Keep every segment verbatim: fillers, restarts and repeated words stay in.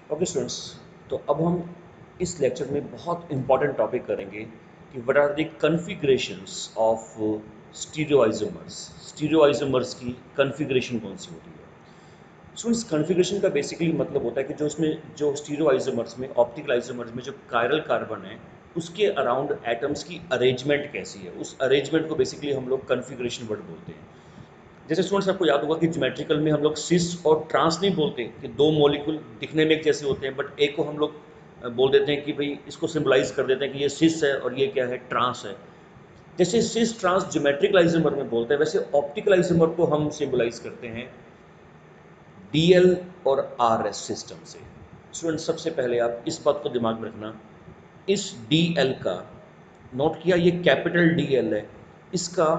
Okay students, तो अब हम इस लेक्चर में बहुत इंपॉर्टेंट टॉपिक करेंगे कि what are the configurations of stereoisomers. Stereoisomers की कॉन्फ़िगरेशन कौन सी होती है। स्टूडेंट्स, कॉन्फ़िगरेशन का बेसिकली मतलब होता है कि जो इसमें जो स्टीरियोआइसोमर्स में ऑप्टिकल आइसोमर्स में जो कायरल कार्बन है उसके अराउंड एटम्स की अरेंजमेंट कैसी है, उस अरेंजमेंट को बेसिकली हम लोग कॉन्फ़िगरेशन वर्ड बोलते हैं। जैसे स्टूडेंट्स आपको याद होगा कि ज्योमेट्रिकल में हम लोग सिस और ट्रांस नहीं बोलते कि दो मॉलिक्यूल दिखने में एक जैसे होते हैं, बट एक को हम लोग अ, बोल देते हैं कि भाई इसको सिंबलाइज कर देते हैं कि ये सिस है और ये क्या है, ट्रांस है। जैसे सिस ट्रांस ज्योमेट्रिकल आइसोमर में बोलते हैं, वैसे ऑप्टिकल आइसोमर को हम सिंबलाइज करते हैं डीएल और आरएस सिस्टम से। स्टूडेंट, सबसे पहले आप इस बात को दिमाग में रखना, इस डीएल का, नोट किया ये कैपिटल डीएल है, इसका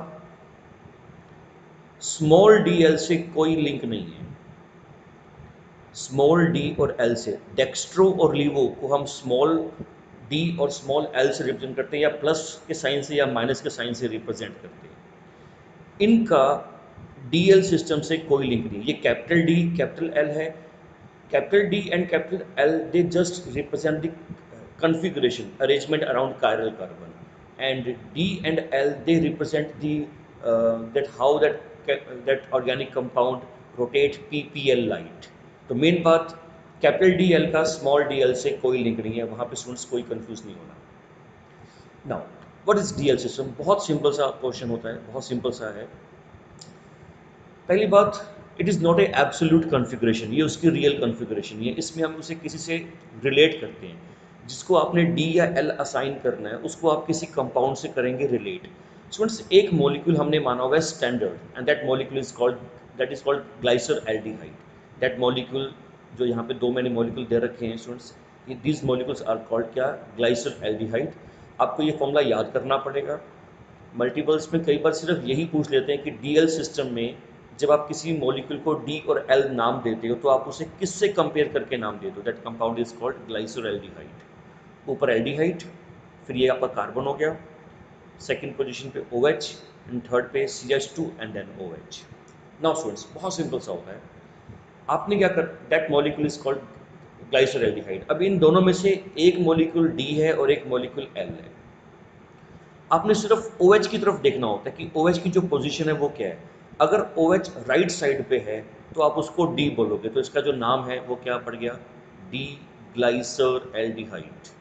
स्मॉल डीएल से कोई लिंक नहीं है। स्मॉल डी और एल से, डेक्स्ट्रो और लीवो को हम स्मॉल डी और स्मॉल एल से रिप्रेजेंट करते हैं, या प्लस के साइन से या माइनस के साइन से रिप्रेजेंट करते हैं। इनका डीएल सिस्टम से कोई लिंक नहीं। ये कैपिटल डी कैपिटल एल है, capital D and capital L they just represent the configuration arrangement around chiral carbon, and D and L they represent the uh, that how that that organic compound rotate P P L light। तो main बात, capital D L का small D L से कोई link नहीं है, वहां पे students कोई कंफ्यूज नहीं होना। Now what is DL system, बहुत सिंपल सा क्वेश्चन होता है, बहुत सिंपल सा है। पहली बात, it is not a absolute configuration, ये उसकी रियल कॉन्फ़िगरेशन है। इसमें हम उसे किसी से रिलेट करते हैं, जिसको आपने डी या एल असाइन करना है उसको आप किसी कंपाउंड से करेंगे रिलेट। स्टूडेंट्स, एक मॉलिक्यूल हमने माना हुआ है standard, and that molecule is called that is called glyceraldehyde. That molecule, जो यहाँ पे दो मैंने मॉलिक्यूल दे रखे हैं students, these molecules are called क्या, ग्लाइसर एल्डिहाइड। आपको ये फॉर्मूला याद करना पड़ेगा। मल्टीपल्स में कई बार सिर्फ यही पूछ लेते हैं कि डीएल सिस्टम में जब आप किसी मॉलिक्यूल को डी और एल नाम देते हो तो आप उसे किससे कंपेयर करके नाम देते हो। That compound is called glyceraldehyde. ऊपर एल्डिहाइड, फिर ये आपका कार्बन हो गया, सेकंड पोजीशन पे ओ एच, एंड थर्ड पे C H two and then O H. Now students, बहुत सिंपल सा होता है, आपने क्या कर, that molecule is called glyceraldehyde. अब इन दोनों में से एक मॉलिक्यूल डी है और एक मॉलिक्यूल एल है। आपने सिर्फ OH की तरफ देखना होता है कि OH की जो पोजीशन है वो क्या है। अगर OH राइट साइड पे है तो आप उसको D बोलोगे, तो इसका जो नाम है वो क्या पड़ गया, डी ग्लाइसर एल्डिहाइड।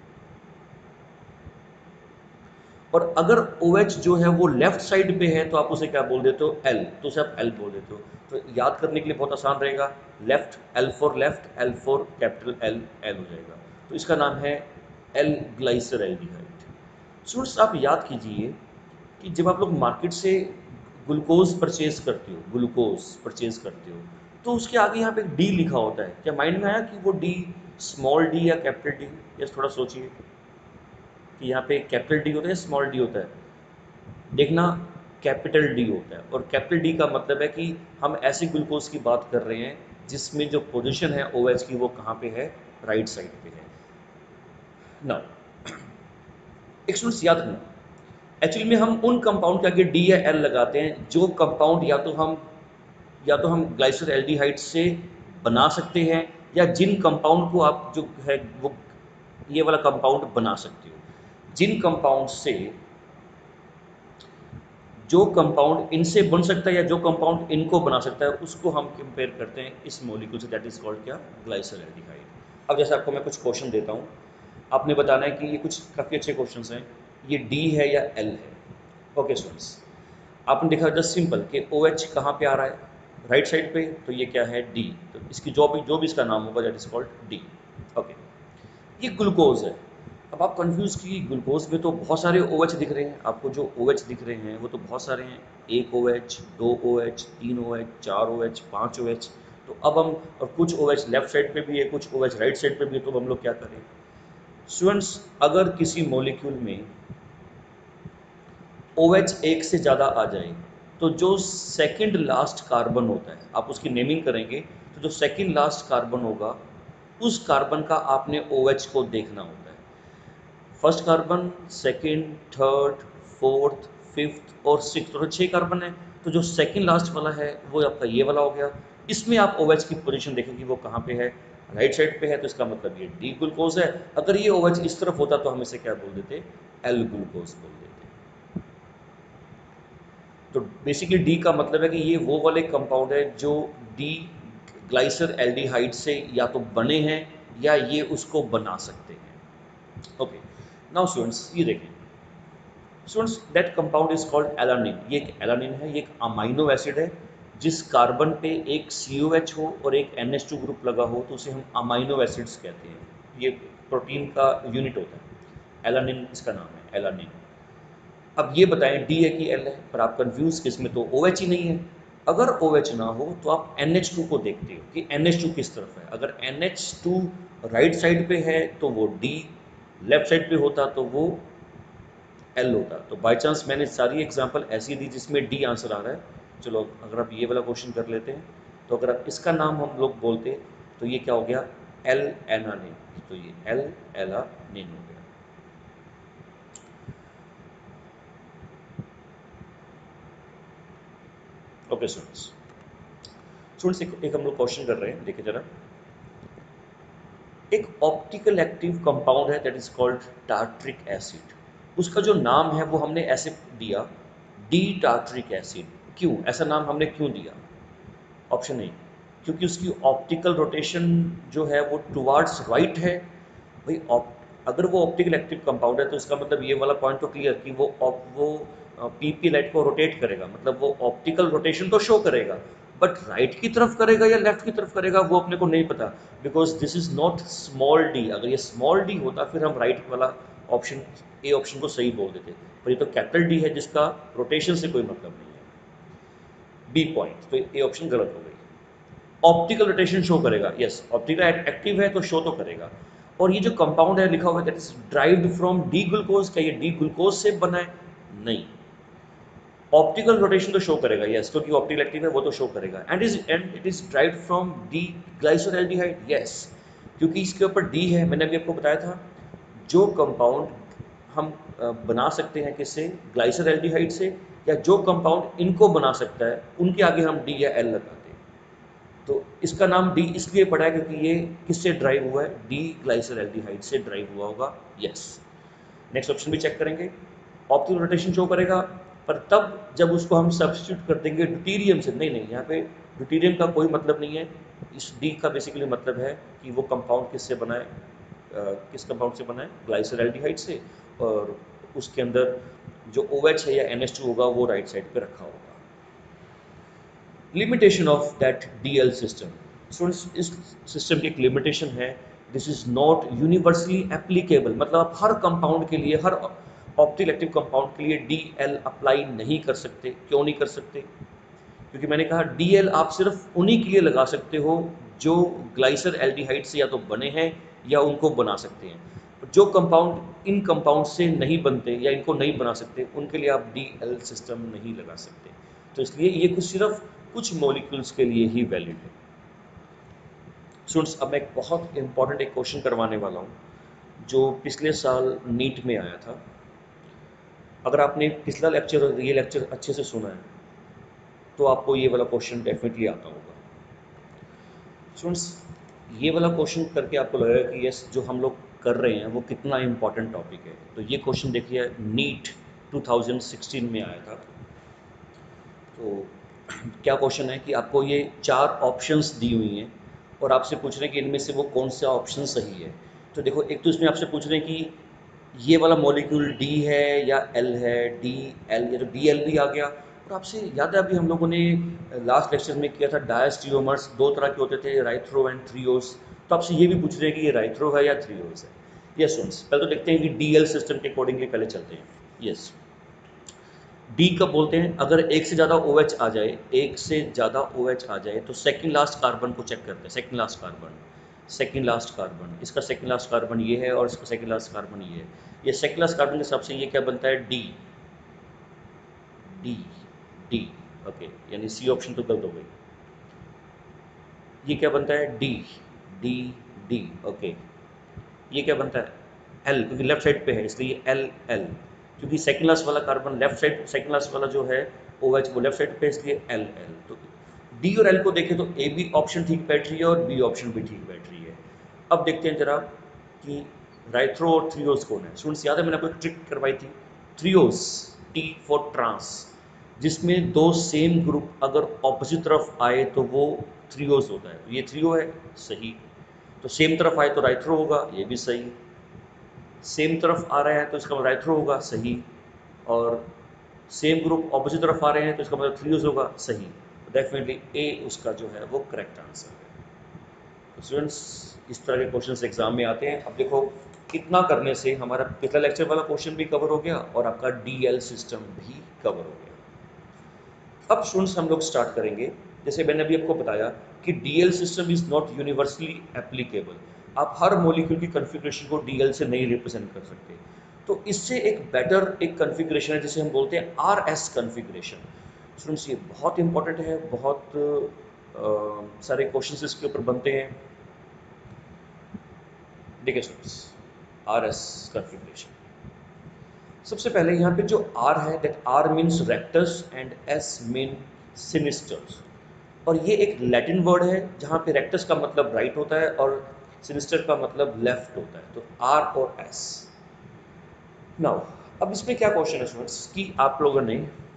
और अगर OH जो है वो लेफ्ट साइड पे है तो आप उसे क्या बोल देते हो, L, तो उसे आप L बोल देते हो। तो याद करने के लिए बहुत आसान रहेगा, left L for left, L for capital L, L हो जाएगा। तो इसका नाम है L ग्लाइसर एल्डिहाइड। स्टूडेंट्स, आप याद कीजिए कि जब आप लोग मार्केट से ग्लूकोज परचेज करते हो, ग्लूकोज परचेज करते हो तो उसके आगे यहाँ पे एक डी लिखा होता है। क्या माइंड में आया कि वो डी स्मॉल डी या कैपिटल डी? यस, थोड़ा सोचिए कि यहाँ पे कैपिटल डी होता है या स्मॉल डी होता है। देखना, कैपिटल डी होता है, और कैपिटल डी का मतलब है कि हम ऐसे ग्लूकोज की बात कर रहे हैं जिसमें जो पोजीशन है ओ एच की वो कहाँ पे है, राइट साइड पे है ना। एक स्टूडेंट्स याद रखना, एक्चुअली में हम उन कंपाउंड के आगे डी या एल लगाते हैं जो कंपाउंड या तो हम या तो हम ग्लाइसर एल्डिहाइड से बना सकते हैं, या जिन कंपाउंड को आप जो है वो ये वाला कंपाउंड बना सकते हो। जिन कंपाउंड से जो कंपाउंड इनसे बन सकता है या जो कंपाउंड इनको बना सकता है उसको हम कंपेयर करते हैं इस मॉलिक्यूल से, दैट इज कॉल्ड क्या, ग्लाइसर एल्डिहाइड। अब जैसे आपको मैं कुछ क्वेश्चन देता हूँ, आपने बताना है कि ये कुछ काफ़ी अच्छे क्वेश्चंस हैं, ये डी है या एल है। ओके स्टूडेंट्स, आपने देखा जस्ट सिंपल कि ओ एच कहाँ पे आ रहा है, राइट साइड पे, तो ये क्या है, डी। तो इसकी जो भी जो भी इसका नाम होगा that is called D. Okay, ये ग्लूकोज है। अब आप कंफ्यूज की, ग्लूकोज में तो बहुत सारे ओ एच दिख रहे हैं आपको, जो ओ एच दिख रहे हैं वो तो बहुत सारे हैं, एक ओ एच, दो ओ एच, तीन ओ एच, चार ओ एच, पाँच ओ एच। तो अब हम, और कुछ ओ एच लेफ्ट साइड पे भी है, कुछ ओ एच राइट साइड पे भी है, तो हम लोग क्या करें स्टूडेंट्स, अगर किसी मॉलिक्यूल में OH एक से ज़्यादा आ जाए तो जो सेकंड लास्ट कार्बन होता है, आप उसकी नेमिंग करेंगे तो जो सेकंड लास्ट कार्बन होगा उस कार्बन का आपने OH को देखना होता है। First carbon, second, third, fourth, fifth और सिक्स्थ, और छः कार्बन है, तो जो सेकंड लास्ट वाला है वो आपका ये वाला हो गया। इसमें आप OH की पोजीशन देखेंगे वो कहाँ पे है, राइट साइड पे है तो इसका मतलब ये डी ग्लूकोज है। अगर ये OH इस तरफ होता तो हम इसे क्या बोल देते, एल ग्लूकोज बोल देते। तो बेसिकली डी का मतलब है कि ये वो वाले कंपाउंड है जो डी ग्लाइसर एल्डिहाइड से या तो बने हैं या ये उसको बना सकते हैं। ओके, नाउ स्टूडेंट्स ये देखें, students that compound is called alanine. ये एक एलानिन है, ये एक अमाइनो एसिड है। जिस कार्बन पे एक सी ओ एच हो और एक एन एच टू ग्रुप लगा हो तो उसे हम अमाइनो एसिड्स कहते हैं। ये प्रोटीन का यूनिट होता है, एलानिन इसका नाम है, एलानिन। अब ये बताएं डी है कि एल है, पर आप कंफ्यूज किस में, तो ओ एच ही नहीं है। अगर ओ एच ना हो तो आप एन एच टू को देखते हो कि एन एच टू किस तरफ है। अगर N H two right side पे है तो वो डी, लेफ्ट साइड पे होता तो वो एल होता। तो बाय चांस मैंने सारी एग्जांपल ऐसी दी जिसमें डी आंसर आ रहा है। चलो अगर आप ये वाला क्वेश्चन कर लेते हैं, तो अगर आप इसका नाम हम लोग बोलते तो ये क्या हो गया, एल एनानिन। तो ये एल एलानिन हो गया। ओके स्टूडेंट्स, स्टूडेंट्स एक, एक हम लोग क्वेश्चन कर रहे हैं, देखिए जरा। एक ऑप्टिकल एक्टिव कंपाउंड है that is called tartaric acid. उसका जो नाम है वो हमने ऐसे दिया, डी टार्ट्रिक एसिड। क्यों ऐसा नाम हमने क्यों दिया? ऑप्शन ए, क्योंकि उसकी ऑप्टिकल रोटेशन जो है वो टुवार्ड्स राइट है। भाई ऑप अगर वो ऑप्टिकल एक्टिव कंपाउंड है तो इसका मतलब ये वाला पॉइंट तो क्लियर कि वो ऑप वो पीपी लाइट को रोटेट करेगा, मतलब वो ऑप्टिकल रोटेशन तो शो करेगा, बट राइट की तरफ करेगा या लेफ्ट की तरफ करेगा वो अपने को नहीं पता, because this is not small D. अगर ये स्मॉल डी होता फिर हम राइट वाला ऑप्शन, ए ऑप्शन को सही बोल देते, पर ये तो कैपिटल डी है जिसका रोटेशन से कोई मतलब नहीं है। बी पॉइंट, तो ए ऑप्शन गलत हो गई। ऑप्टिकल रोटेशन शो करेगा, यस ऑप्टिकल एक्टिव है तो शो तो करेगा। और ये जो कंपाउंड है लिखा हुआ है that is derived from D glucose, क्या ये डी ग्लूकोज से बना है? नहीं। ऑप्टिकल रोटेशन तो शो करेगा, यस, क्योंकि ऑप्टिकल एक्टिव है वो तो शो करेगा। And is and it is derived from D glyceraldehyde, yes, क्योंकि इसके ऊपर डी है। मैंने अभी आपको बताया था जो कंपाउंड हम अ, बना सकते हैं किससे, ग्लाइसोएल्डिहाइड से, या जो कंपाउंड इनको बना सकता है उनके आगे हम डी या एल लगाते हैं। तो इसका नाम डी इसलिए पड़ा है क्योंकि ये किससे ड्राइव हुआ है, डी ग्लाइसोएल्डिहाइड से ड्राइव हुआ होगा, यस। नेक्स्ट ऑप्शन भी चेक करेंगे, ऑप्टिकल रोटेशन शो करेगा, पर तब जब उसको हम सब्स्टिट्यूट कर देंगे ड्यूटीरियम से। नहीं नहीं, यहाँ पे ड्यूटीरियम का कोई मतलब नहीं है। इस डी का बेसिकली मतलब है कि वो कंपाउंड किससे बना है, अ, किस कंपाउंड से बना है, ग्लाइसोएल्डिहाइड से, और उसके अंदर जो OH है या एन एच टू होगा वो राइट साइड पे रखा होगा। Limitation of that D L system, students इस सिस्टम की एक लिमिटेशन है, this is not universally applicable. मतलब आप हर कंपाउंड के लिए, हर ऑप्टिकल एक्टिव कंपाउंड के लिए डी एल अप्लाई नहीं कर सकते। क्यों नहीं कर सकते? क्योंकि मैंने कहा डी एल आप सिर्फ उन्हीं के लिए लगा सकते हो जो ग्लाइसर एल्डिहाइड से या तो बने हैं या उनको बना सकते हैं। जो कंपाउंड इन कंपाउंड से नहीं बनते या इनको नहीं बना सकते उनके लिए आप डी एल सिस्टम नहीं लगा सकते। तो इसलिए ये कुछ सिर्फ कुछ मॉलिक्यूल्स के लिए ही वैलिड है। स्टूडेंट्स अब मैं एक बहुत इंपॉर्टेंट एक क्वेश्चन करवाने वाला हूँ जो पिछले साल नीट में आया था। अगर आपने पिछला लेक्चर और ये लेक्चर अच्छे से सुना है तो आपको ये वाला क्वेश्चन डेफिनेटली आता होगा। स्टूडेंट्स ये वाला क्वेश्चन करके आपको लगेगा कि यस जो हम लोग कर रहे हैं वो कितना इम्पोर्टेंट टॉपिक है। तो ये क्वेश्चन देखिए, नीट टू थाउजेंड सिक्सटीन में आया था। तो क्या क्वेश्चन है कि आपको ये चार ऑप्शंस दी हुई हैं और आपसे पूछ रहे हैं कि इनमें से वो कौन सा ऑप्शन सही है। तो देखो, एक तो इसमें आपसे पूछ रहे हैं कि ये वाला मॉलिक्यूल डी है या एल है, डी एल या तो डी एल भी आ गया। और आपसे याद है अभी हम लोगों ने लास्ट लेक्चर में किया था डायस्टियोमर्स दो तरह के होते थे, राइथ्रो एंड थ्रियोस। तो आपसे ये भी पूछ रहे हैं कि ये राइथ्रो है या थ्रियोस है। यस स्टूडेंट्स, पहले तो देखते हैं कि डी एल सिस्टम के अकॉर्डिंगली पहले चलते हैं। यस, डी कब बोलते हैं? अगर एक से ज़्यादा ओ एच आ जाए, एक से ज़्यादा ओ एच आ जाए तो सेकंड लास्ट कार्बन को चेक करते हैं। Second last carbon, second last carbon, इसका सेकंड लास्ट कार्बन ये है और इसका सेकंड लास्ट कार्बन ये है। ये सेकंड लास्ट कार्बन के हिसाब से ये क्या बनता है, डी डी डी ओके, यानी सी ऑप्शन तो गलत हो गई। ये क्या बनता है, डी डी डी ओके। ये क्या बनता है, एल, क्योंकि लेफ्ट साइड पे है इसलिए एल एल, क्योंकि सेकंड लास्ट वाला carbon left side, second last वाला जो है ओ एच वो लेफ्ट साइड पे इसलिए एल एल। तो डी और एल को देखें तो ए बी ऑप्शन ठीक बैठ रही है और बी ऑप्शन भी ठीक बैठ रही है। अब देखते हैं जरा कि राइट्रो और थ्रियोस कौन है। स्टूडेंट्स याद है मैंने आपको एक ट्रिक करवाई थी, थ्रियोस, टी फॉर ट्रांस, जिसमें दो सेम ग्रुप अगर ऑपोजिट तरफ आए तो वो थ्रियोस होता है। तो ये थ्रियो है, सही। तो सेम तरफ आए तो राइट्रो होगा, ये भी सही। सेम तरफ आ रहा है तो इसका मतलब राइट्रो होगा, सही। और सेम ग्रुप ऑपोजिट तरफ आ रहे हैं तो इसका मतलब थ्रियोस होगा, सही। डेफिनेटली ए उसका जो है वो करेक्ट आंसर है। तो स्टूडेंट्स इस तरह के क्वेश्चंस एग्जाम में आते हैं। अब देखो इतना करने से हमारा पिछला लेक्चर वाला क्वेश्चन भी कवर हो गया और आपका डीएल सिस्टम भी कवर हो गया। अब स्टूडेंट्स हम लोग स्टार्ट करेंगे, जैसे मैंने अभी आपको बताया कि DL system is not universally applicable. आप हर मॉलिक्यूल की कॉन्फ़िगरेशन को डीएल से नहीं रिप्रेजेंट कर सकते। तो इससे एक बेटर एक कॉन्फ़िगरेशन है जिसे हम बोलते हैं आर एस कॉन्फ़िगरेशन। स्टूडेंट्स ये बहुत इंपॉर्टेंट है, बहुत आ, सारे क्वेश्चंस इसके ऊपर बनते हैं। देखिए स्टूडेंट्स, आर एस कॉन्फ़िगरेशन, सबसे पहले यहाँ पे जो R है, that R means rectus and S mean sinisters. और ये एक लैटिन वर्ड है जहाँ पे रेक्टस का मतलब राइट होता है और सिनिस्टर का मतलब लेफ्ट होता है। तो R और S। नाउ अब इसमें क्या क्वेश्चन है स्टूडेंट्स कि आप लोगों ने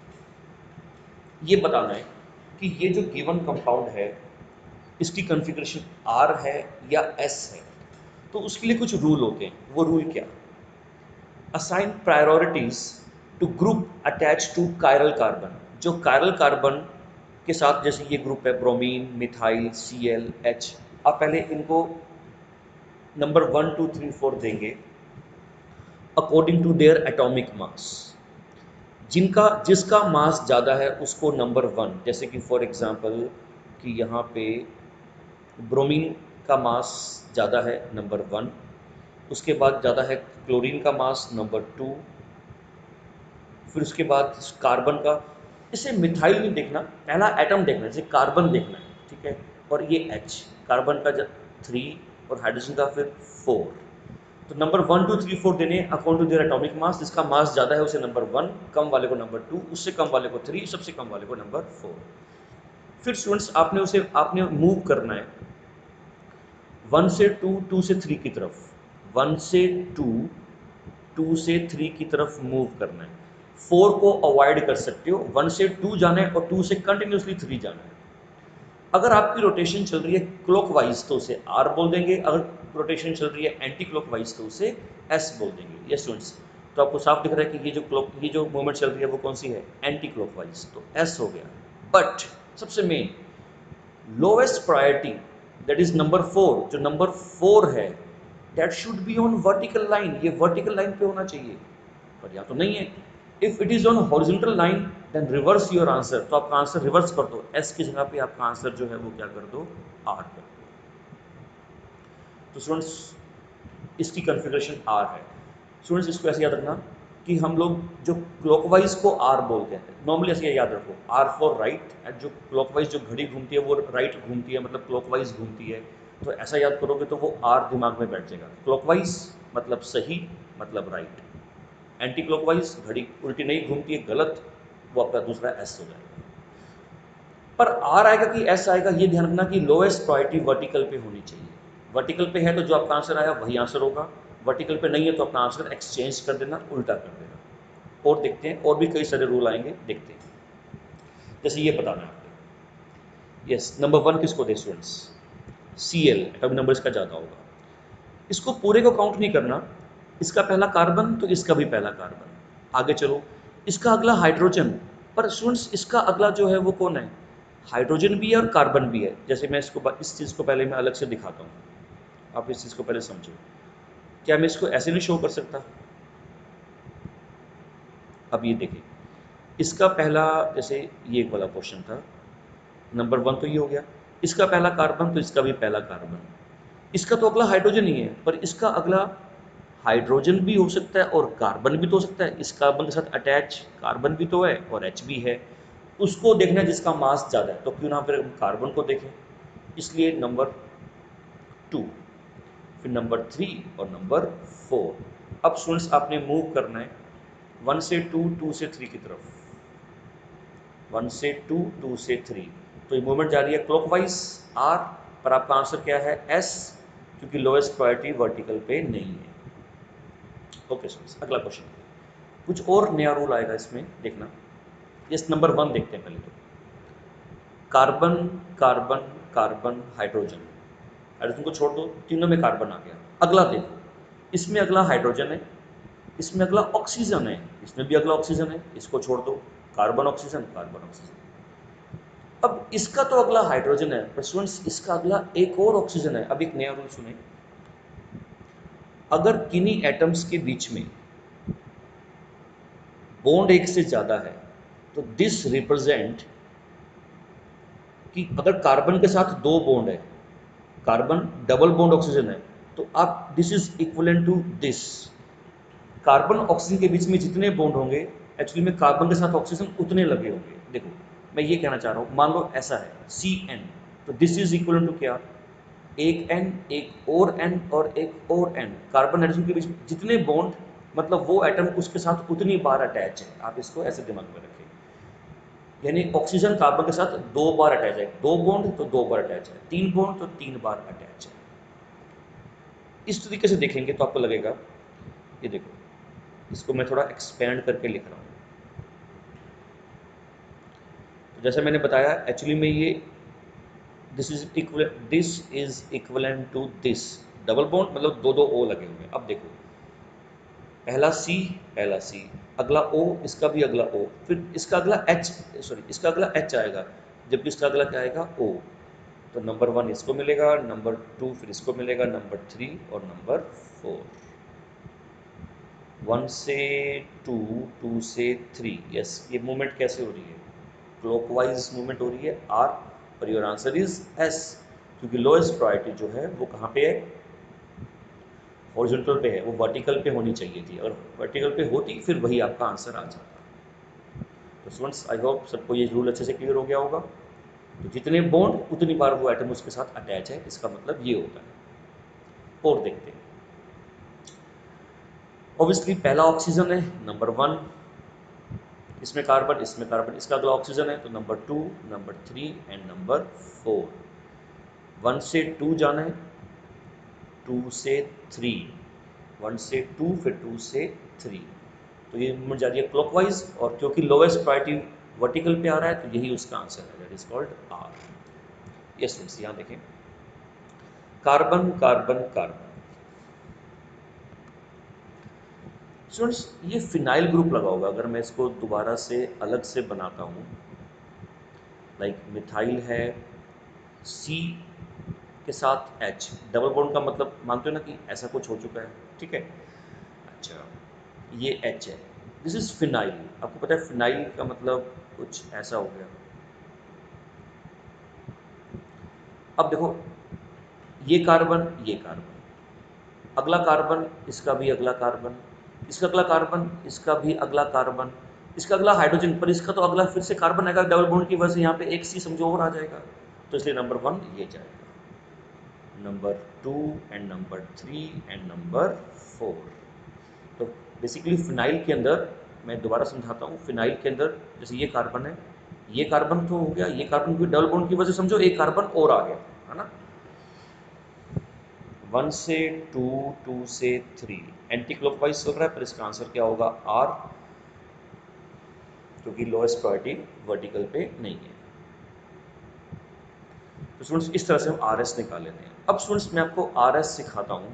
ये बताना है कि ये जो गिवन कंपाउंड है इसकी कॉन्फ़िगरेशन R है या S है। तो उसके लिए कुछ रूल होते हैं। वो रूल क्या? Assign priorities to group attach to chiral carbon. जो कायरल कार्बन के साथ जैसे ये ग्रुप है bromine, methyl, C L, H, आप पहले इनको number one two three four देंगे according to their atomic mass. जिनका जिसका मास ज़्यादा है उसको नंबर वन, जैसे कि फॉर एग्जांपल कि यहाँ पे ब्रोमीन का मास ज़्यादा है नंबर वन, उसके बाद ज़्यादा है क्लोरीन का मास नंबर टू, फिर उसके बाद कार्बन का, इसे मिथाइल नहीं देखना, पहला एटम देखना है, जैसे कार्बन देखना है, ठीक है। और ये H, कार्बन का थ्री और हाइड्रोजन का फिर फोर। तो number one two three four देने according to their atomic mass. जिसका मास ज़्यादा है उसे नंबर वन, कम वाले को नंबर टू, उससे कम वाले को थ्री, सबसे कम वाले को नंबर फोर। फिर स्टूडेंट्स आपने उसे आपने मूव करना है वन से टू, टू से थ्री की तरफ, वन से टू, टू से थ्री की तरफ मूव करना है। फोर को अवॉइड कर सकते हो, वन से टू जाना है और टू से कंटिन्यूसली थ्री जाना है। अगर आपकी रोटेशन चल रही है क्लॉकवाइज तो उसे आर बोल देंगे, अगर रोटेशन चल रही है एंटी क्लॉकवाइज तो उसे एस बोल देंगे। ये स्टूडेंट्स तो आपको साफ दिख रहा है कि ये जो क्लॉक ये जो मूवमेंट चल रही है वो कौन सी है, एंटी क्लॉकवाइज, तो एस हो गया। बट सबसे main lowest priority that is number four, जो नंबर फोर है that should be on vertical line, ये वर्टिकल लाइन पे होना चाहिए, पर यहाँ तो नहीं है। If it is on horizontal line then reverse your answer, तो आपका आंसर रिवर्स कर दो, एस की जगह पे आपका आंसर जो है वो क्या कर दो, आर कर दो। तो स्टूडेंट्स इसकी कॉन्फ़िगरेशन आर है। स्टूडेंट्स इसको ऐसे याद रखना कि हम लोग जो क्लॉकवाइज को आर बोलते हैं, नॉर्मली ऐसे याद रखो, आर फॉर राइट, एंड जो क्लॉकवाइज जो घड़ी घूमती है वो राइट घूमती है, मतलब क्लॉकवाइज घूमती है। तो ऐसा याद करोगे तो वो आर दिमाग में बैठ जाएगा। क्लॉकवाइज मतलब सही, मतलब राइट। एंटी क्लॉकवाइज घड़ी उल्टी नहीं घूमती है, गलत, वो आपका दूसरा एस हो जाएगा। पर आर आएगा कि एस आएगा, ये ध्यान रखना कि लोएस्ट प्रायोरिटी वर्टिकल पे होनी चाहिए। वर्टिकल पे है तो जो आपका आंसर आया वही आंसर होगा, वर्टिकल पे नहीं है तो अपना आंसर एक्सचेंज कर देना, उल्टा कर देना। और देखते हैं और भी कई सारे रूल आएंगे, देखते हैं। जैसे ये बताना है आपको, यस नंबर वन किसको दे students, C L, atomic number इसका ज़्यादा होगा। इसको पूरे को काउंट नहीं करना, इसका पहला कार्बन तो इसका भी पहला कार्बन। आगे चलो, इसका अगला हाइड्रोजन, पर स्टूडेंट्स इसका अगला जो है वो कौन है, हाइड्रोजन भी है और कार्बन भी है। जैसे मैं इसको इस चीज़ को पहले मैं अलग से दिखाता हूँ, आप इस चीज़ को पहले समझो। क्या मैं इसको ऐसे नहीं शो कर सकता? अब ये देखिए, इसका पहला, जैसे ये एक वाला क्वेश्चन था, नंबर वन तो ये हो गया, इसका पहला कार्बन तो इसका भी पहला कार्बन, इसका तो अगला हाइड्रोजन ही है, पर इसका अगला हाइड्रोजन भी हो सकता है और कार्बन भी तो हो सकता है। इस कार्बन के साथ अटैच कार्बन भी तो है और एच भी है। उसको देखना है जिसका मास ज़्यादा है, तो क्यों ना फिर कार्बन को देखें, इसलिए नंबर टू, फिर नंबर थ्री और नंबर फोर। अब स्टूडेंट्स आपने मूव करना है वन से टू, टू से थ्री की तरफ, वन से टू, टू से थ्री। तो ये मूवमेंट जा रही है क्लॉकवाइज आर, पर आपका आंसर क्या है एस, क्योंकि लोएस्ट प्रायोरिटी वर्टिकल पे नहीं है। ओके स्टूडेंट्स, अगला क्वेश्चन, कुछ और नया रूल आएगा इसमें, देखना। इस नंबर वन देखते हैं पहले तो, carbon carbon carbon hydrogen, hydrogen को छोड़ दो, तीनों में कार्बन आ गया। अगला देखो, इसमें अगला हाइड्रोजन है, इसमें अगला ऑक्सीजन है, इसमें भी अगला ऑक्सीजन है, इसको छोड़ दो, कार्बन ऑक्सीजन कार्बन ऑक्सीजन। अब इसका तो अगला हाइड्रोजन है, पर स्टूडेंट्स इसका अगला एक और ऑक्सीजन है। अब एक नया रूल सुने, अगर किन्हीं एटम्स के बीच में बॉन्ड एक से ज्यादा है तो दिस रिप्रेजेंट कि अगर कार्बन के साथ दो बॉन्ड है, कार्बन डबल बॉन्ड ऑक्सीजन है, तो आप this is equivalent to this. Carbon oxygen के बीच में जितने बॉन्ड होंगे एक्चुअली में कार्बन के साथ ऑक्सीजन उतने लगे होंगे। देखो मैं ये कहना चाह रहा हूं, मान लो ऐसा है सी एन, तो दिस इज इक्वल टू क्या, एक एन, एक और एन और एक और एन। कार्बन हाइड्रोजन के बीच जितने बॉन्ड, मतलब वो एटम उसके साथ उतनी बार अटैच है। आप इसको ऐसे दिमाग में रखें, यानी ऑक्सीजन कार्बन के साथ दो बार अटैच है, दो बॉन्ड तो दो बार अटैच है, तीन बॉन्ड तो तीन बार अटैच है। इस तरीके से देखेंगे तो आपको लगेगा, ये देखो इसको मैं थोड़ा एक्सपेंड करके लिख रहा हूँ। तो जैसे मैंने बताया एक्चुअली में ये this is equal this is equivalent to this, double bond मतलब दो दो ओ लगे हुए। अब देखो पहला सी, पहला सी, अगला ओ, इसका भी अगला ओ, फिर इसका अगला एच, सॉरी इसका अगला एच आएगा, जबकि इसका अगला क्या आएगा ओ। तो नंबर वन इसको मिलेगा, नंबर टू फिर इसको मिलेगा, नंबर थ्री और नंबर फोर। वन से टू, टू से थ्री, यस ये मूवमेंट कैसे हो रही है, क्लॉकवाइज मूवमेंट हो रही है आर, और योर आंसर इज एस, क्योंकि लोएस्ट प्रायोरिटी जो है वो कहाँ पे है, हॉरिजॉन्टल पे है, वो वर्टिकल पे होनी चाहिए थी। अगर वर्टिकल पे होती फिर वही आपका आंसर आ जाता। तो स्टूडेंट्स आई होप सबको ये रूल अच्छे से क्लियर हो गया होगा। तो जितने बॉन्ड उतनी बार वो एटम उसके साथ अटैच है, इसका मतलब ये होता है। और देखते हैं, ऑब्वियसली पहला ऑक्सीजन है नंबर वन, इसमें कार्बन इसमें कार्बन, इसका अगला ऑक्सीजन है तो number two, number three and number four. One से टू जाना है, टू से थ्री, वन से टू फिर टू से थ्री, तो ये मूवमेंट जा रही है क्लॉकवाइज, और क्योंकि लोएस्ट प्रायोरिटी वर्टिकल पे आ रहा है तो यही उसका आंसर है, that is called R. Yes friends, यहाँ देखें कार्बन कार्बन कार्बन। स्टूडेंट्स ये फिनाइल ग्रुप लगा होगा, अगर मैं इसको दोबारा से अलग से बनाता हूँ, लाइक मिथाइल है, सी के साथ एच, डबल बॉन्ड का मतलब मानते हो ना कि ऐसा कुछ हो चुका है, ठीक है। अच्छा ये एच है, दिस इज फिनाइल। आपको पता है फिनाइल का मतलब कुछ ऐसा हो गया। अब देखो ये कार्बन, ये कार्बन, अगला कार्बन, इसका भी अगला कार्बन, इसका अगला कार्बन, इसका भी अगला कार्बन, इसका अगला हाइड्रोजन, पर इसका तो अगला फिर से कार्बन आएगा डबल बॉन्ड की वजह से, यहाँ पे एक सी समझो और आ जाएगा, तो इसलिए नंबर वन ये जाएगा, number two and number three and number four. तो बेसिकली फिनाइल के अंदर, मैं दोबारा समझाता हूँ, फिनाइल के अंदर जैसे ये कार्बन है, ये कार्बन तो हो गया, ये कार्बन भी डबल बॉन्ड की वजह से समझो एक कार्बन और आ गया, है ना। वन से टू, टू से थ्री, एंटी क्लॉकवाइज चल रहा है, पर इसका आंसर क्या होगा आर, क्योंकि लोएस्ट प्रायोरिटी वर्टिकल पे नहीं है। तो स्टूडेंट्स इस तरह से हम आर एस निकाल लेते हैं। अब स्टूडेंट्स मैं आपको आर एस सिखाता हूं,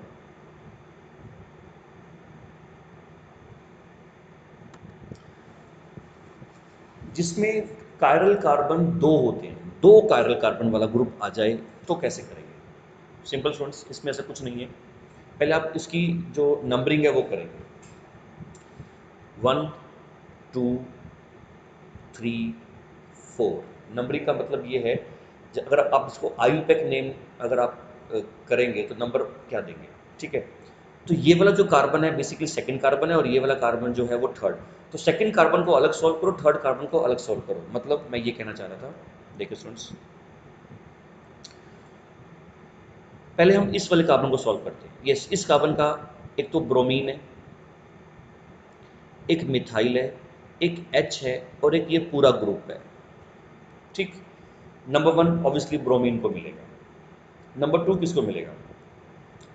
जिसमें कायरल कार्बन दो होते हैं, दो कायरल कार्बन वाला ग्रुप आ जाए तो कैसे करेंगे। सिंपल स्टूडेंट्स, इसमें ऐसा कुछ नहीं है, पहले आप इसकी जो नंबरिंग है वो करेंगे, one two three four. Numbering का मतलब ये है, अगर आप इसको आयुपेक नेम अगर आप करेंगे तो नंबर क्या देंगे, ठीक है। तो ये वाला जो कार्बन है बेसिकली सेकंड कार्बन है, और ये वाला कार्बन जो है वो थर्ड। तो सेकंड कार्बन को अलग सॉल्व करो, थर्ड कार्बन को अलग सॉल्व करो, मतलब मैं ये कहना चाह रहा था। देखिए स्टूडेंट्स, पहले हम इस वाले कार्बन को सॉल्व करते हैं। यस, इस कार्बन का एक तो ब्रोमीन है, एक मिथाइल है, एक एच है, और एक ये पूरा ग्रुप है, ठीक। नंबर वन ऑब्वियसली ब्रोमीन को मिलेगा, नंबर टू किसको मिलेगा,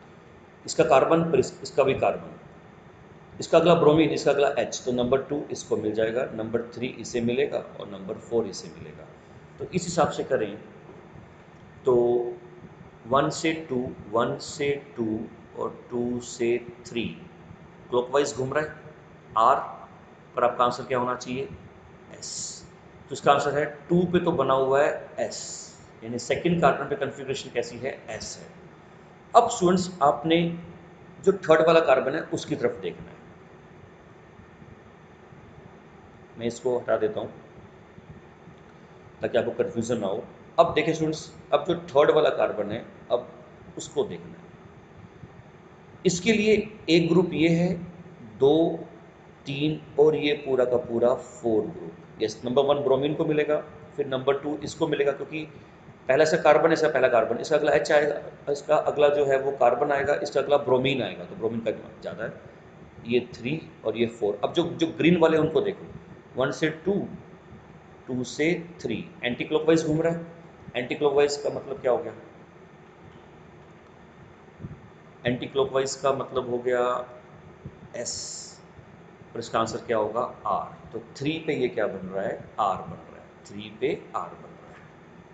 इसका कार्बन पर इस, इसका भी कार्बन, इसका अगला ब्रोमीन, इसका अगला H, तो नंबर टू इसको मिल जाएगा, नंबर थ्री इसे मिलेगा और नंबर फोर इसे मिलेगा। तो इस हिसाब से करें तो वन से टू, वन से टू और टू से थ्री क्लॉकवाइज घूम रहा है आर, पर आपका आंसर क्या होना चाहिए एस। तो इसका आंसर है टू पे तो बना हुआ है एस, यानी सेकंड कार्बन पे कॉन्फ़िगरेशन कैसी है एस है। अब स्टूडेंट्स आपने जो थर्ड वाला कार्बन है उसकी तरफ देखना है, मैं इसको हटा देता हूं ताकि आपको कंफ्यूजन ना हो। अब देखिए स्टूडेंट्स, अब जो थर्ड वाला कार्बन है अब उसको देखना है। इसके लिए एक ग्रुप ये है, दो, तीन और ये पूरा का पूरा four group. Yes, number one bromine को मिलेगा, फिर नंबर टू इसको मिलेगा क्योंकि पहला सा कार्बन, इसका पहला कार्बन, इसका अगला एच आएगा, इसका अगला जो है वो कार्बन आएगा, इसका अगला ब्रोमीन आएगा, तो ब्रोमीन का ज़्यादा है, ये थ्री और ये फोर। अब जो जो ग्रीन वाले उनको देखो, वन से टू, टू से थ्री, एंटी क्लॉकवाइज घूम रहा है। एंटी क्लॉकवाइज का मतलब क्या हो गया, एंटी क्लॉकवाइज का मतलब हो गया एस, और इसका आंसर क्या होगा आर। तो थ्री पे ये क्या बन रहा है आर बन रहा है, थ्री पे आर बन रहा है।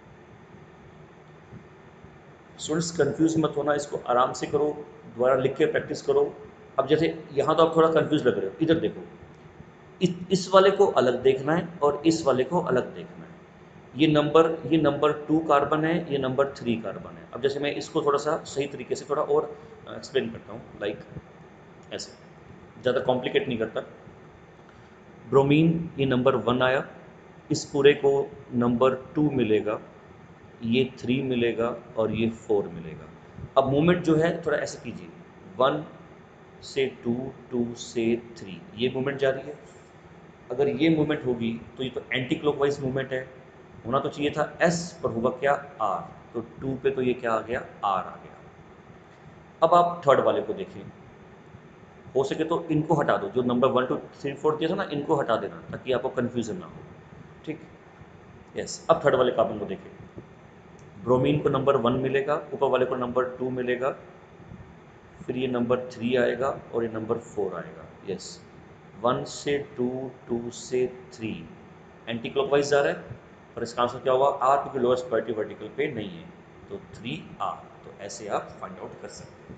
स्टूडेंट्स कंफ्यूज मत होना, इसको आराम से करो, दोबारा लिख के प्रैक्टिस करो। अब जैसे यहाँ तो आप थोड़ा कंफ्यूज लग रहे हो, इधर देखो, इस, इस वाले को अलग देखना है और इस वाले को अलग देखना है। ये नंबर ये नंबर टू कार्बन है, ये नंबर थ्री कार्बन है। अब जैसे मैं इसको थोड़ा सा सही तरीके से थोड़ा और एक्सप्लेन करता हूँ, लाइक ऐसे, ज़्यादा कॉम्प्लिकेट नहीं करता। ब्रोमीन ये नंबर वन आया, इस पूरे को नंबर टू मिलेगा, ये थ्री मिलेगा और ये फोर मिलेगा। अब मूवमेंट जो है थोड़ा ऐसे कीजिए, वन से टू, टू से थ्री, ये मूवमेंट जा रही है। अगर ये मूवमेंट होगी तो ये तो एंटी क्लॉकवाइज मूवमेंट है, होना तो चाहिए था एस, पर हुआ क्या आर, तो टू पे तो ये क्या आ गया आर आ गया। अब आप थर्ड वाले को देखिए, हो सके तो इनको हटा दो, जो number one two three four दिया था ना, इनको हटा देना ताकि आपको कन्फ्यूजन ना हो, ठीक। यस, अब थर्ड वाले कार्बन को देखिए, ब्रोमीन को नंबर वन मिलेगा, ऊपर वाले को नंबर टू मिलेगा, फिर ये नंबर थ्री आएगा और ये नंबर फोर आएगा। यस, वन से टू, टू से थ्री, एंटी क्लॉकवाइज जा रहा है, और इसका आंसर क्या हुआ आर, क्योंकि लोएस्ट प्रायोरिटी वर्टिकल पे नहीं है, तो थ्री आर। तो ऐसे आप फाइंड आउट कर सकते हैं।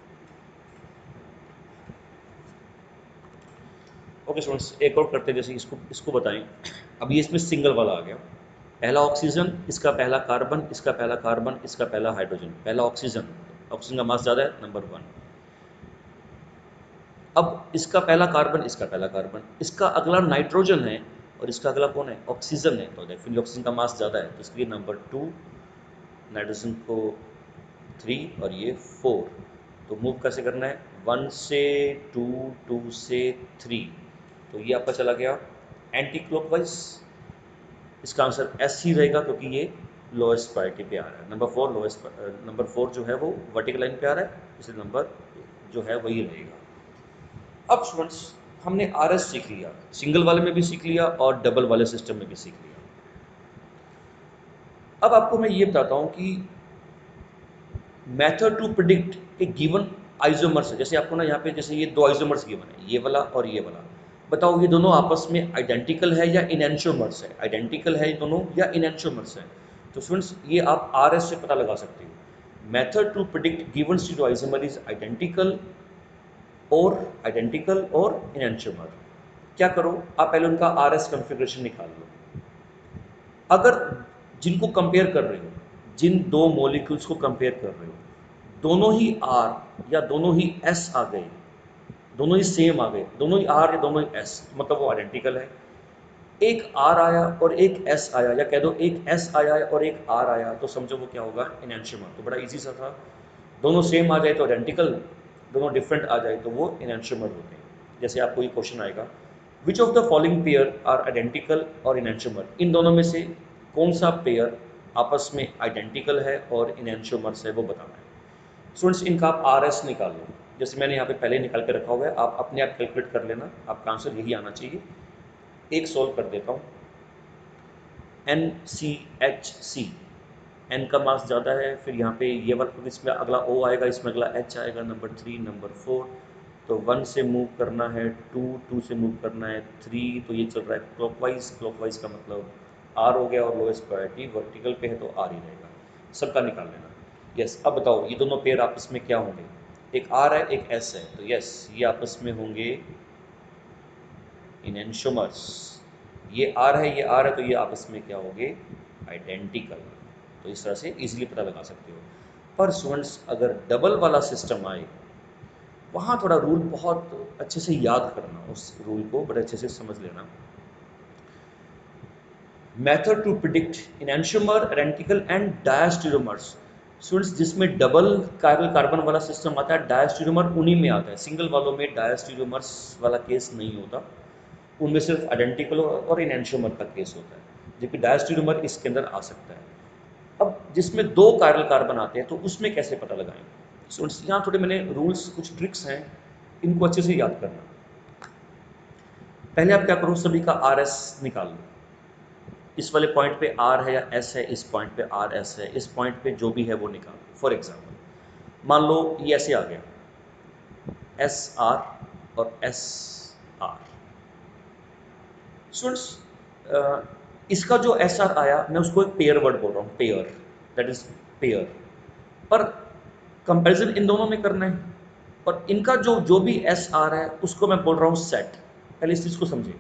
ओके स्टूडेंट्स, एक और करते हैं, जैसे इसको इसको बताएं। अब ये इसमें सिंगल वाला आ गया, पहला ऑक्सीजन, इसका पहला कार्बन, इसका पहला कार्बन, इसका पहला हाइड्रोजन, पहला ऑक्सीजन, ऑक्सीजन का मास ज़्यादा है, नंबर वन। अब इसका पहला कार्बन, इसका पहला कार्बन, इसका अगला नाइट्रोजन है और इसका अगला कौन है ऑक्सीजन है, तो डेफिनेटली ऑक्सीजन का मास ज़्यादा है, तो इसके लिए नंबर टू, नाइट्रोजन को थ्री और ये फोर। तो मूव कैसे करना है, वन से टू, टू से थ्री, तो ये आपका चला गया एंटी क्लॉकवाइज। इसका आंसर एस ही रहेगा क्योंकि ये लोएस्ट प्रायोरिटी पे आ रहा है, number four lowest, number four जो है वो वर्टिकल लाइन पे आ रहा है, इसलिए नंबर जो है वही रहेगा। अब स्टूडेंट्स हमने आर एस सीख लिया, सिंगल वाले में भी सीख लिया और डबल वाले सिस्टम में भी सीख लिया। अब आपको मैं ये बताता हूँ कि method to predict a given isomers है। जैसे आपको ना यहाँ पे जैसे ये दो आइसोमर्स गिवन है, ये वाला और ये वाला, बताओ ये दोनों आपस में आइडेंटिकल है या इनएंशियोमर्स है, आइडेंटिकल है ये दोनों या इनएंशियोमर्स है। तो स्टूडेंट्स ये आप आर एस से पता लगा सकते हो, method to predict given stereo isomer is identical और आइडेंटिकल और इनएंशियोमर। क्या करो, आप पहले उनका आर एस कॉन्फ़िगरेशन निकाल लो। अगर जिनको कंपेयर कर रहे हो, जिन दो मॉलिक्यूल्स को कंपेयर कर रहे हो, दोनों ही आर या दोनों ही एस आ गए, दोनों ही सेम आ गए, दोनों ही आर या दोनों ही एस, मतलब वो आइडेंटिकल है। एक आर आया और एक एस आया, या कह दो एक एस आया और एक आर आया, तो समझो वो क्या होगा इनएंशियोमर। तो बड़ा इजी सा था, दोनों सेम आ जाए तो आइडेंटिकल, दोनों डिफरेंट आ जाए तो वो इनएंशियोमर होते हैं। जैसे आपको ये क्वेश्चन आएगा, which of the following pair are identical और इनएंशियोमर, इन दोनों में से कौन सा पेयर आपस में आइडेंटिकल है और इनएंशियोमर्स है, वो बताना है। स्टूडेंट्स इनका आप आर एस निकाल लो, जैसे मैंने यहाँ पे पहले निकाल के रखा हुआ है, आप अपने आप कैलकुलेट कर लेना, आपका आंसर यही आना चाहिए। एक सॉल्व कर देता हूँ, N C H C, N का मास ज़्यादा है, फिर यहाँ पे ये वाला इसमें अगला ओ आएगा, इसमें अगला एच आएगा, नंबर थ्री, नंबर फोर। तो वन से मूव करना है टू, टू से मूव करना है थ्री, तो ये चल रहा है क्लॉकवाइज। क्लॉकवाइज का मतलब आर हो गया, और लोएस्ट प्रायोरिटी वर्टिकल पे है तो आर ही रहेगा। सबका निकाल लेना। यस, अब बताओ ये दोनों पेयर आपस में क्या होंगे? एक आर है, एक एस है, तो यस ये आपस में होंगे इनएंशियोमर्स। ये आर है, ये आर है, तो ये आपस में क्या होंगे? आइडेंटिकल। तो इस तरह से इजीली पता लगा सकते हो। पर स्टूडेंट्स अगर डबल वाला सिस्टम आए, वहाँ थोड़ा रूल बहुत अच्छे से याद करना, उस रूल को बड़े अच्छे से समझ लेना। Method to predict enantiomer, identical and diastereomers. Students जिसमें डबल कार्बन कार्बन वाला सिस्टम आता है, डायस्टेरियोमर उन्हीं में आता है। सिंगल वालों में डायस्टेरियोमर्स वाला केस नहीं होता, उनमें सिर्फ आइडेंटिकल और इनएंशियोमर का केस होता है, जबकि डायस्टेरियोमर इसके अंदर आ सकता है। अब जिसमें दो कार्बन कार्बन आते हैं तो उसमें कैसे पता लगाएं? स्टूडेंट्स यहाँ थोड़े मैंने रूल्स, कुछ ट्रिक्स हैं, इनको अच्छे से याद करना। पहले आप क्या करो, सभी का आर एस निकाल लो। इस वाले पॉइंट पे आर है या एस है, इस पॉइंट पे आर एस है, इस पॉइंट पे जो भी है वो निकालो। फॉर एग्जाम्पल मान लो ये ऐसे आ गया, एस आर और एस आर। स्टूडेंट्स इसका जो एस आर आया, मैं उसको एक पेयर वर्ड बोल रहा हूँ, पेयर, दैट इज पेयर। पर कंपैरिजन इन दोनों में करना है, और इनका जो जो भी एस आर है उसको मैं बोल रहा हूँ सेट। पहले इस चीज को समझिए,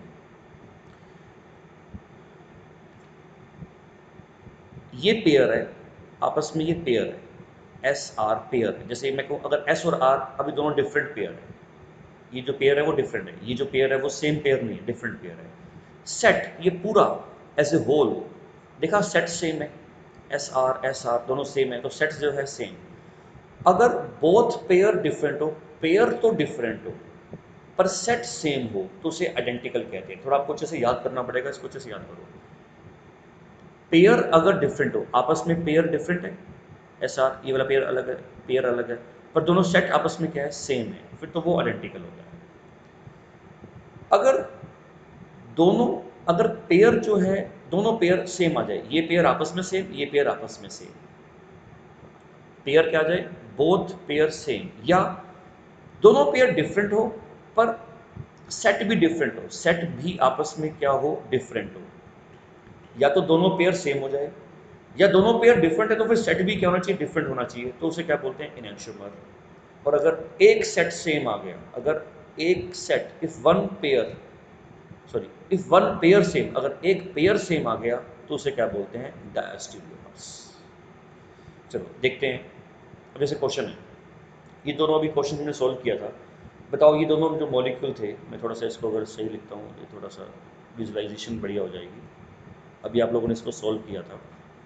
ये पेयर है, आपस में ये पेयर है, एस आर पेयर है। जैसे मैं कहूँ अगर एस और आर अभी दोनों डिफरेंट पेयर है, ये जो पेयर है वो डिफरेंट है, ये जो पेयर है वो सेम पेयर नहीं है, डिफरेंट पेयर है। सेट ये पूरा एज ए होल, देखा सेट सेम है, एस आर एस आर दोनों सेम है, तो सेट जो है सेम। अगर बोथ पेयर डिफरेंट हो, पेयर तो डिफरेंट हो पर सेट सेम हो, तो उसे आइडेंटिकल कहते हैं। थोड़ा आपको अच्छे से याद करना पड़ेगा, इसको अच्छे से याद करो। पेयर अगर डिफरेंट हो, आपस में पेयर डिफरेंट है, एस आर ये वाला पेयर अलग है, पेयर अलग है, पर दोनों सेट आपस में क्या है, सेम है, फिर तो वो आइडेंटिकल होता है। अगर दोनों अगर पेयर जो है, दोनों पेयर सेम आ जाए, ये पेयर आपस में सेम, ये पेयर आपस में सेम, पेयर क्या आ जाए, बोथ पेयर सेम, या दोनों पेयर डिफरेंट हो पर सेट भी डिफरेंट हो, सेट भी आपस में क्या हो, डिफरेंट हो। या तो दोनों पेयर सेम हो जाए, या दोनों पेयर डिफरेंट है तो फिर सेट भी क्या होना चाहिए, डिफरेंट होना चाहिए, तो उसे क्या बोलते हैं, इनएंशियोमर। और अगर एक सेट सेम आ गया, अगर एक set, if one pair sorry if one pair same, अगर एक पेयर सेम आ गया तो उसे क्या बोलते हैं, डायस्टेरियोमर्स। चलो देखते हैं। अब जैसे क्वेश्चन है, ये दोनों अभी क्वेश्चन हमने सॉल्व किया था। बताओ ये दोनों जो मॉलिक्यूल थे, मैं थोड़ा सा इसको अगर सही लिखता हूँ, ये थोड़ा सा विजुअलाइजेशन बढ़िया हो जाएगी। अभी आप लोगों ने इसको सॉल्व किया था,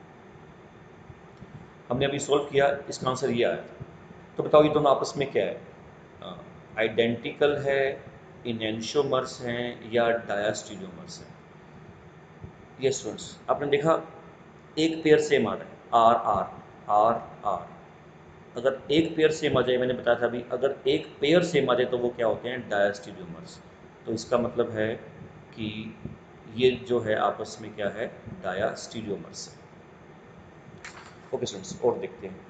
हमने अभी सॉल्व किया, इसका आंसर ये आया था। तो बताओ ये दोनों आपस में क्या है, आइडेंटिकल है, इनएंशियोमर्स हैं, या डायस्टेरियोमर्स हैं? ये स्टूडेंट्स आपने देखा एक पेयर सेम आ रहा है, आर आर आर आर। अगर एक पेयर सेम आ जाए, मैंने बताया था अभी, अगर एक पेयर सेम आ जाए तो वो क्या होते हैं, डायस्टेरियोमर्स। तो इसका मतलब है कि ये जो है आपस में क्या है, डायस्टेरियोमर्स है। ओके स्टूडेंट्स, और देखते हैं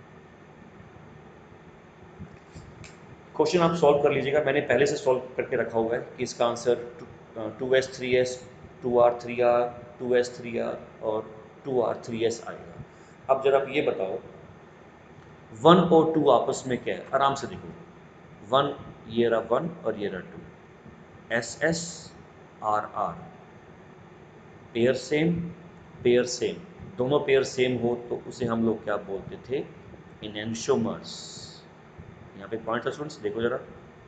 क्वेश्चन। आप सॉल्व कर लीजिएगा, मैंने पहले से सॉल्व करके रखा हुआ है कि इसका answer two S three S, two R three R, two S three R और टू आर थ्री एस आएगा। अब जरा आप ये बताओ, वन और टू आपस में क्या है, आराम से देखो। वन, ये रहा वन और ये रहा two, S S R R, pair same, pair same, दोनों पेयर सेम हो तो उसे हम लोग क्या बोलते थे, इनएंशियोमर्स। यहाँ पे पॉइंट है स्टूडेंट्स, देखो जरा,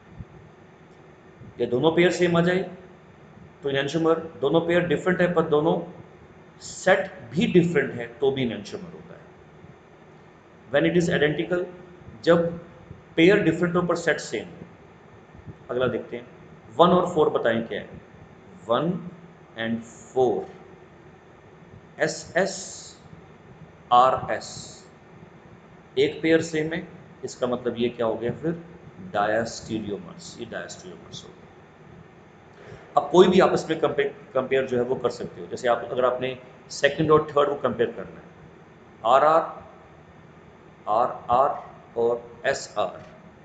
ये दोनों पेयर सेम आ जाए तो इनएंशियोमर, दोनों पेयर डिफरेंट है पर दोनों सेट भी डिफरेंट है तो भी इनएंशियोमर होता है। व्हेन इट इज आइडेंटिकल, जब पेयर डिफरेंट हो पर सेट सेम हो। अगला देखते हैं, वन और फोर बताएं क्या है, one and four, S S R S, एक पेयर सेम है, इसका मतलब ये क्या हो गया फिर, डायस्टेरियोमर्स, ये डायस्टेरियोमर्स हो गया। अब कोई भी आपस में कंपेयर जो है वो कर सकते हो, जैसे आप अगर आपने सेकंड और थर्ड को कंपेयर करना है, आर आर, आर आर और एस आर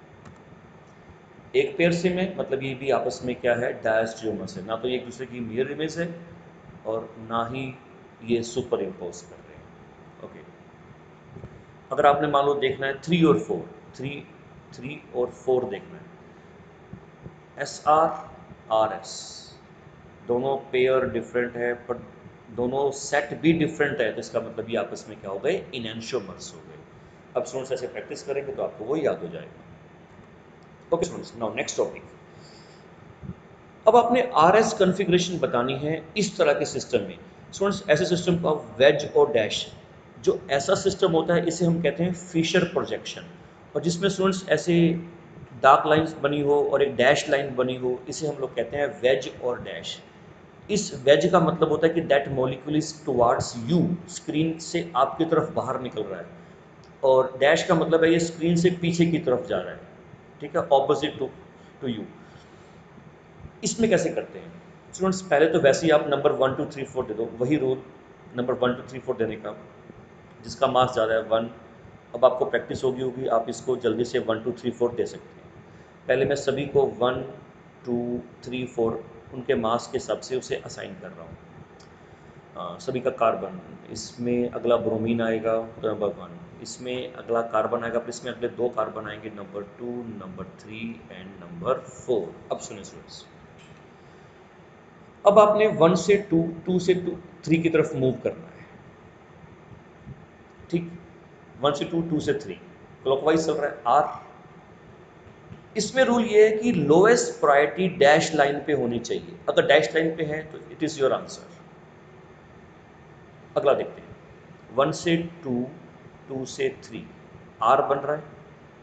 एक पेयर से में, मतलब ये भी आपस में क्या है, डायस्ट्रियोमर्स है, ना तो ये एक दूसरे की मिरर इमेज है और ना ही ये सुपर इम्पोज कर रहे हैं। ओके, अगर आपने मान लो देखना है थ्री और फोर, थ्री थ्री और फोर देखना है, एस आर आर एस, दोनों पेयर डिफरेंट है पर दोनों सेट भी डिफरेंट है, तो इसका मतलब ये आपस में क्या हो गए, इनएंशियोमर्स हो गए। अब स्टूडेंट्स ऐसे प्रैक्टिस करेंगे तो आपको वो याद हो जाएगा। Okay students, now next topic. अब आपने आर एस कन्फिग्रेशन बतानी है इस तरह के सिस्टम में। स्टूडेंट्स ऐसे सिस्टम को आप वेज और डैश, जो ऐसा सिस्टम होता है इसे हम कहते हैं फिशर प्रोजेक्शन, और जिसमें स्टूडेंट्स ऐसे डार्क लाइंस बनी हो और एक डैश लाइन बनी हो, इसे हम लोग कहते हैं वेज और डैश। इस वेज का मतलब होता है कि that molecule is towards you, screen से आपकी तरफ बाहर निकल रहा है, और डैश का मतलब है ये स्क्रीन से पीछे की तरफ जा रहा है, ठीक है, ऑपोजिट टू टू यू। इसमें कैसे करते हैं स्टूडेंट्स, पहले तो वैसे ही आप number one two three four दे दो, वही rule number one two three four देने का, जिसका मास ज़्यादा है वन। अब आपको प्रैक्टिस होगी होगी आप इसको जल्दी से वन टू थ्री फोर दे सकते हैं। पहले मैं सभी को वन टू थ्री फोर उनके मास के हिसाब से उसे असाइन कर रहा हूँ। हाँ, सभी का कार्बन, इसमें अगला ब्रोमीन आएगा तो नंबर वन, इसमें अगला कार्बन आएगा, फिर इसमें अगले दो कार्बन आएंगे, number two, number three and number four. अब सुनिए स्टूडेंट्स, अब आपने वन से टू, टू से टू थ्री की तरफ मूव करना है, ठीक, वन से टू, टू से थ्री क्लॉकवाइज चल रहा है आर। इसमें रूल ये है कि लोएस्ट प्रायोरिटी डैश लाइन पे होनी चाहिए, अगर डैश लाइन पे है तो इट इज योर आंसर। अगला देखते हैं, वन से टू, टू से थ्री आर बन रहा है,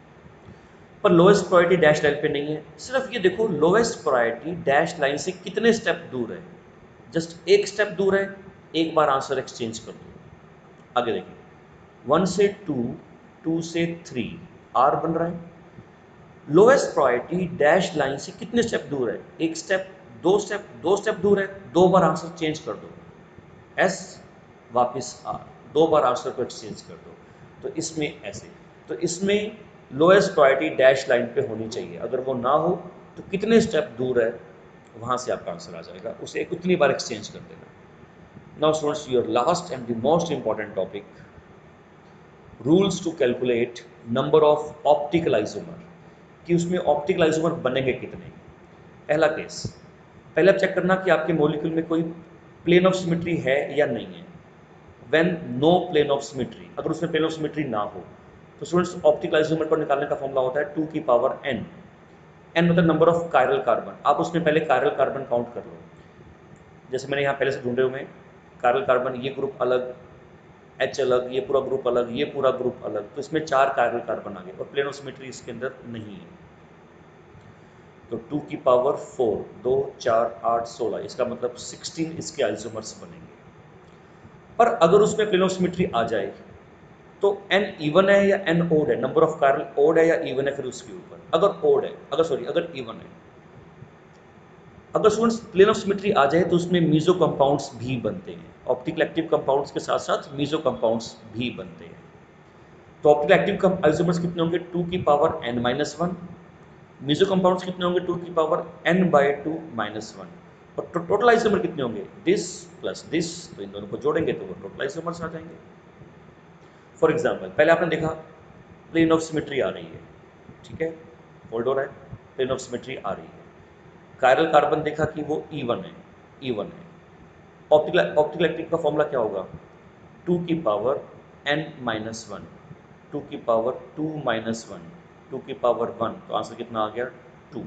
पर लोएस्ट प्रायोरिटी डैश लाइन पे नहीं है। सिर्फ ये देखो लोएस्ट प्रायोरिटी डैश लाइन से कितने स्टेप दूर है, जस्ट एक स्टेप दूर है, एक बार आंसर एक्सचेंज कर दो। आगे देखिए, वन से टू, टू से थ्री आर बन रहा है, लोएस्ट प्रायोरिटी डैश लाइन से कितने स्टेप दूर है, एक स्टेप, दो स्टेप, दो स्टेप दूर है, दो बार आंसर चेंज कर दो, एस वापस आर, दो बार आंसर को एक्सचेंज कर दो। तो इसमें ऐसे, तो इसमें लोएस्ट प्रायोरिटी डैश लाइन पे होनी चाहिए, अगर वो ना हो तो कितने स्टेप दूर है वहां से आपका आंसर आ जाएगा, उसे एक उतनी बार एक्सचेंज कर देना। Now students, your last and the most important topic, rules to calculate number of optical isomer, कि उसमें ऑप्टिकल आइसोमर बनेंगे कितने। पहला केस, पहले आप चेक करना कि आपके मॉलिक्यूल में कोई प्लेन ऑफ सिमेट्री है या नहीं है। When no plane of symmetry, अगर उसमें प्लेन ऑफ सिमेट्री ना हो तो स्टूडेंट्स ऑप्टिकल आइसोमर को निकालने का फॉर्मूला होता है टू की पावर एन, एन मतलब नंबर ऑफ कायरल कार्बन। आप उसमें पहले कायरल कार्बन काउंट कर लो, जैसे मैंने यहाँ पहले से ढूंढे हुए हैं कायरल कार्बन, ये ग्रुप अलग, एच अलग, ये पूरा ग्रुप अलग, ये पूरा ग्रुप अलग, तो इसमें चार कायरल कार्बन आ गए और प्लेन ऑफ सिमेट्री इसके अंदर नहीं है। तो टू की पावर फोर, दो चार आठ सोलह, इसका मतलब सिक्सटीन इसके आइसोमर्स बनेंगे। पर अगर उसमें प्लेन ऑफ सिमेट्री आ जाए तो एन इवन है या एन ओड है, नंबर ऑफ कार्बन ओड है या इवन है, फिर उसके ऊपर अगर ओड है, अगर सॉरी अगर इवन है, अगर स्टूडेंट्स प्लेन ऑफ सिमेट्री आ जाए तो उसमें मीजो कंपाउंड्स भी बनते हैं, ऑप्टिकल एक्टिव कंपाउंड्स के साथ साथ मीजो कंपाउंड्स भी बनते हैं। तो ऑप्टिकल एक्टिव आइसोमर्स कितने होंगे, टू की power N minus one, meso compounds कितने होंगे, टू की power N by two minus one, और टोटल आइसोमर कितने होंगे, दिस प्लस दिस, तो इन दोनों को जोड़ेंगे तो वो टोटल आइसोमर्स आ जाएंगे। फॉर एग्जाम्पल, पहले आपने देखा प्लेन ऑफ सिमेट्री आ रही है, ठीक है, होल्ड हो रहा है, प्लेन ऑफ सिमेट्री आ रही है, कायरल कार्बन देखा कि वो इवन है, इवन है, ऑप्टिकल ऑप्टिकल एक्टिव का फॉर्मूला क्या होगा, टू की power N minus one, two की power two minus one, two की पावर वन, तो आंसर कितना आ गया, टू।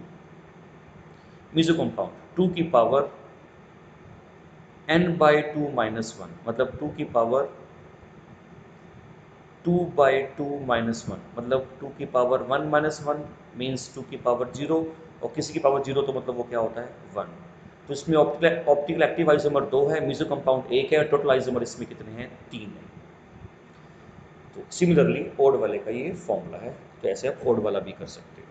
मीजो कंपाउंड टू की power N by two minus one, मतलब टू की power two by two minus one, मतलब टू की power one minus one means two की पावर जीरो, और किसी की पावर जीरो तो मतलब वो क्या होता है, वन। तो इसमें ऑप्टिकल ऑप्टिकल एक्टिव आइसोमर दो है, मीजो कंपाउंड एक है, और टोटल आइसोमर इसमें कितने हैं, तीन है। तो सिमिलरली ओड वाले का ये फॉर्मूला है, तो ऐसे आप ओड वाला भी कर सकते हो।